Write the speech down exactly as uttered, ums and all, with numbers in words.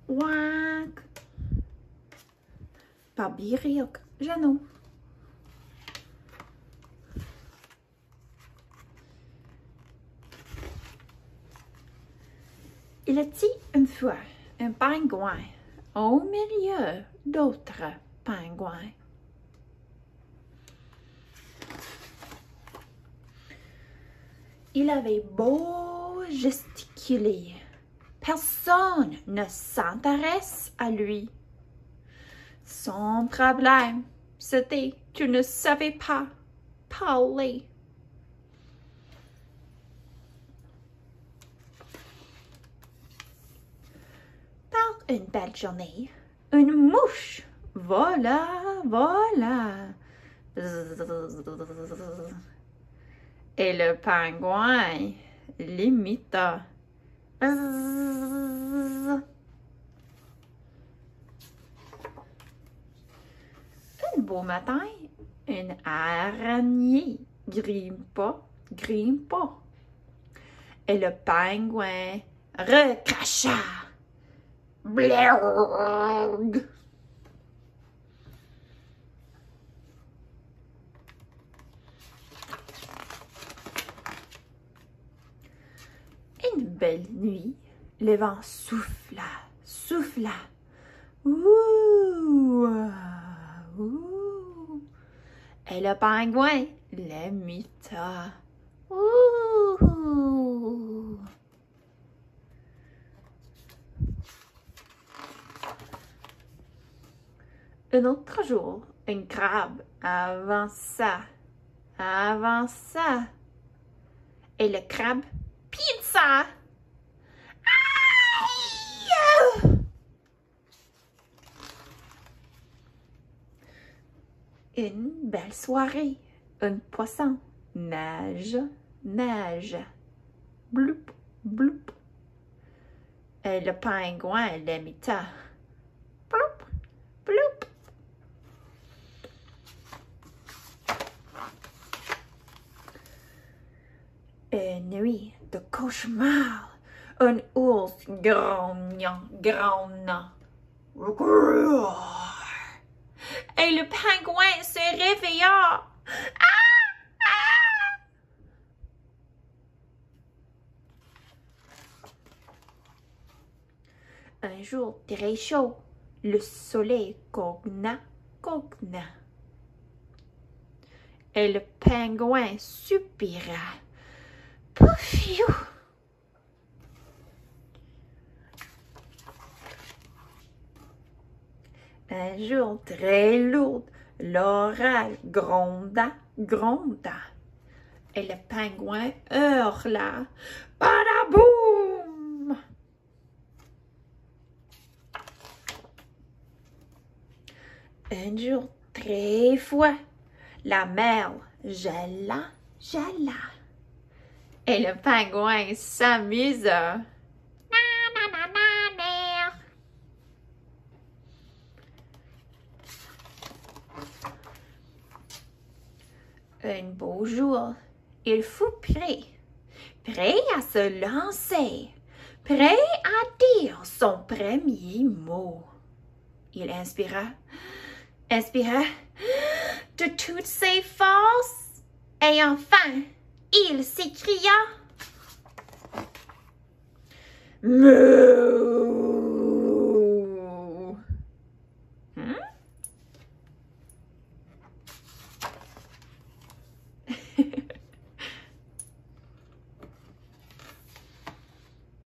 Ouac. Pabiriok, Jeannot. Il était une fois un pingouin au milieu d'autres pingouins. Il avait beau gesticuler. Personne ne s'intéresse à lui. Son problème, c'était qu'il ne savait pas parler. Par une belle journée, une mouche vola, vola. Et le pingouin l'imita. Un beau matin, une araignée grimpa, grimpa. Et le pingouin recracha. Blerg. Une belle nuit, le vent souffla, souffla. Ouh, ouh. Et le pingouin l'imita. Ouh. Un autre jour, un crabe avança, avança. Et le crabe pizza. Aïe! Une belle soirée. Un poisson nage, nage. Bloup, bloup. Et le pingouin l'imita. Bloup, bloup. Une nuit de cauchemar, un ours grognant, grognant. Et le pingouin se réveilla. Ah! Ah! Un jour très chaud, le soleil cogna, cogna. Et le pingouin soupira. Poufiou! Un jour très lourd, l'orage gronda, gronda. Et le pingouin hurla. Badaboum! Un jour très froid, la mer gela, gela. Et le pingouin s'amusa. Na, na, na, na, mer. Un beau jour, il fut prêt, prêt à se lancer, prêt à dire son premier mot. Il inspira, inspira de toutes ses forces et enfin, il s'écria « Mouh !» Hmm?